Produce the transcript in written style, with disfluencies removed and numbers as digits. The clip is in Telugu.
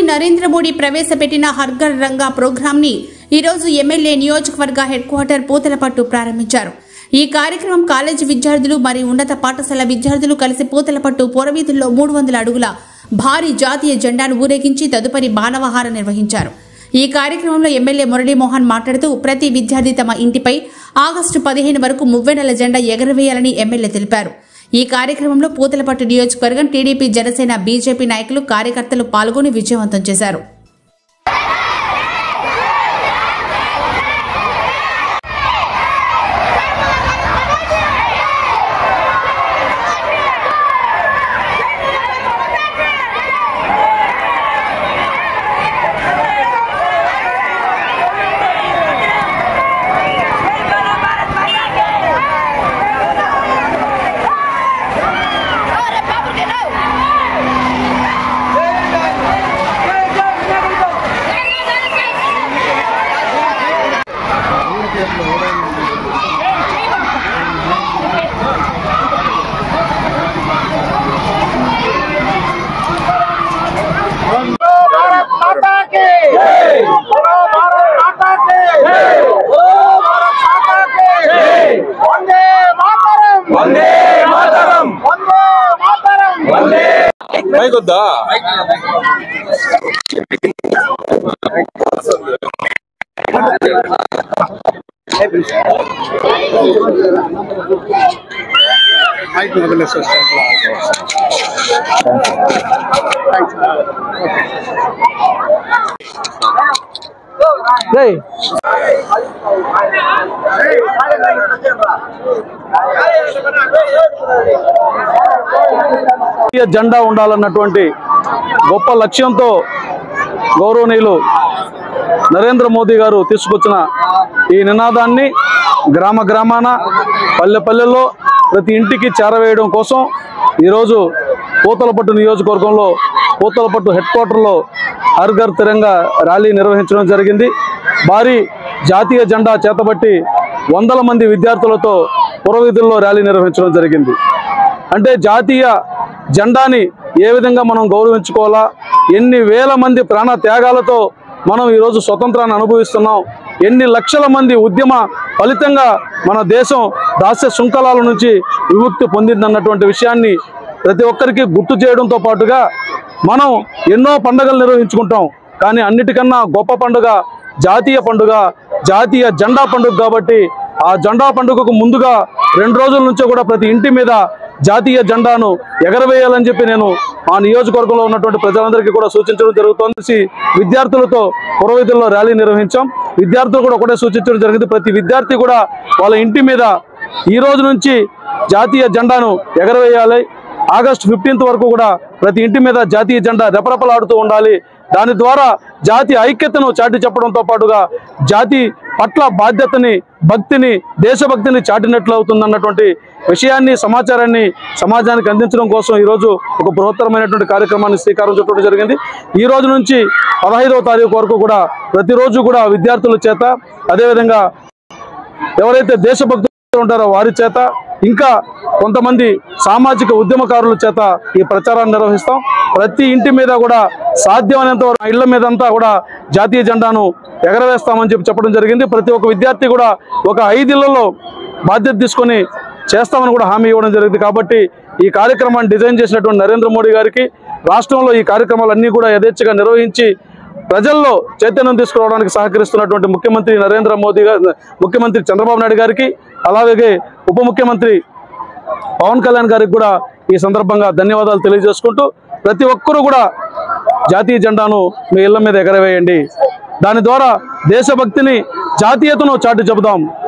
నరేంద్ర మోడీ ప్రవేశపెట్టిన హర్ ఘర్ రంగా ప్రోగ్రామ్ ని ఈ రోజు ఎమ్మెల్యే నియోజకవర్గ హెడ్ క్వార్టర్ పూతలపట్టు ప్రారంభించారు। ఈ కార్యక్రమం కాలేజీ విద్యార్థులు మరియు ఉన్నత పాఠశాల విద్యార్థులు కలిసి పూతలపట్టు పురవీధుల్లో 300 అడుగుల భారీ జాతీయ జెండాను ఊరేగించి తదుపరి మానవహారం నిర్వహించారు। ఈ కార్యక్రమంలో ఎమ్మెల్యే మురళీమోహన్ మాట్లాడుతూ ప్రతి విద్యార్థి తమ ఇంటిపై ఆగస్టు 15 వరకు మువ్వెన్నెల జెండా ఎగరవేయాలని ఎమ్మెల్యే తెలిపారు। ఈ కార్యక్రమంలో పూతలపట్టు నియోజకవర్గం టీడీపీ, జనసేన, బీజేపీ నాయకులు, కార్యకర్తలు పాల్గొని విజయవంతం చేశారు। జెండా ఉండాలన్నటువంటి గొప్ప లక్ష్యంతో గౌరవనీయులు నరేంద్ర మోదీ గారు తీసుకొచ్చిన ఈ నినాదాన్ని గ్రామ గ్రామాన, పల్లె పల్లెల్లో ప్రతి ఇంటికి చేరవేయడం కోసం ఈరోజు పూతలపట్టు నియోజకవర్గంలో పూతలపట్టు హెడ్ క్వార్టర్లో హర్ ఘర్ తిరంగా ర్యాలీ నిర్వహించడం జరిగింది। భారీ జాతీయ జెండా చేతబట్టి వందల మంది విద్యార్థులతో పురవీధుల్లో ర్యాలీ నిర్వహించడం జరిగింది। అంటే జాతీయ జెండాని ఏ విధంగా మనం గౌరవించుకోవాలా, ఎన్ని వేల మంది ప్రాణ త్యాగాలతో మనం ఈరోజు స్వతంత్రాన్ని అనుభవిస్తున్నాం, ఎన్ని లక్షల మంది ఉద్యమ ఫలితంగా మన దేశం దాస్య శృంఖలాల నుంచి విముక్తి పొందిందన్నటువంటి విషయాన్ని ప్రతి ఒక్కరికి గుర్తు చేయడంతో పాటుగా మనం ఎన్నో పండుగలు నిర్వహించుకుంటాం, కానీ అన్నిటికన్నా గొప్ప పండుగ జాతీయ పండుగ, జాతీయ జెండా పండుగ కాబట్టి ఆ జెండా పండుగకు ముందుగా 2 రోజుల నుంచే కూడా ప్రతి ఇంటి మీద జాతీయ జెండాను ఎగరవేయాలని చెప్పి నేను ఆ నియోజకవర్గంలో ఉన్నటువంటి ప్రజలందరికీ కూడా సూచించడం జరుగుతోంది। విద్యార్థులతో పురవీధుల్లో ర్యాలీ నిర్వహించాం। విద్యార్థులు కూడా ఒకటే సూచించడం జరిగింది, ప్రతి విద్యార్థి కూడా వాళ్ళ ఇంటి మీద ఈ రోజు నుంచి జాతీయ జెండాను ఎగరవేయాలి। ఆగస్టు 15 వరకు కూడా ప్రతి ఇంటి మీద జాతీయ జెండా రెపరెపలాడుతూ ఉండాలి। దాని ద్వారా జాతి ఐక్యతను చాటి చెప్పడంతో పాటుగా జాతి పట్ల బాధ్యతని, భక్తిని, దేశభక్తిని చాటినట్లు అవుతుందన్నటువంటి విషయాన్ని, సమాచారాన్ని సమాజానికి అందించడం కోసం ఈరోజు ఒక బృహత్తరమైనటువంటి కార్యక్రమాన్ని శ్రీకారం చుట్టడం జరిగింది। ఈ రోజు నుంచి 15వ తారీఖు వరకు కూడా ప్రతిరోజు కూడా విద్యార్థుల చేత, అదేవిధంగా ఎవరైతే దేశభక్తులు ఉంటారో వారి చేత, ఇంకా కొంతమంది సామాజిక ఉద్యమకారుల చేత ఈ ప్రచారాన్ని నిర్వహిస్తాం। ప్రతి ఇంటి మీద కూడా సాధ్యమైనంత వరకు ఇళ్ల మీదంతా కూడా జాతీయ జెండాను ఎగరవేస్తామని చెప్పడం జరిగింది। ప్రతి ఒక్క విద్యార్థి కూడా ఒక 5 ఇళ్లలో బాధ్యత తీసుకొని చేస్తామని కూడా హామీ ఇవ్వడం జరిగింది। కాబట్టి ఈ కార్యక్రమాన్ని డిజైన్ చేసినటువంటి నరేంద్ర మోడీ గారికి, రాష్ట్రంలో ఈ కార్యక్రమాలన్నీ కూడా యథేచ్ఛగా నిర్వహించి ప్రజల్లో చైతన్యం తీసుకురావడానికి సహకరిస్తున్నటువంటి ముఖ్యమంత్రి నరేంద్ర మోదీ గారు, ముఖ్యమంత్రి చంద్రబాబు నాయుడు గారికి, అలాగే ఉప ముఖ్యమంత్రి పవన్ కళ్యాణ్ గారికి కూడా ఈ సందర్భంగా ధన్యవాదాలు తెలియజేసుకుంటూ, ప్రతి ఒక్కరూ కూడా జాతీయ జెండాను మీ ఇళ్ల మీద ఎగరవేయండి। దాని ద్వారా దేశభక్తిని, జాతీయతను చాటి చెబుదాం।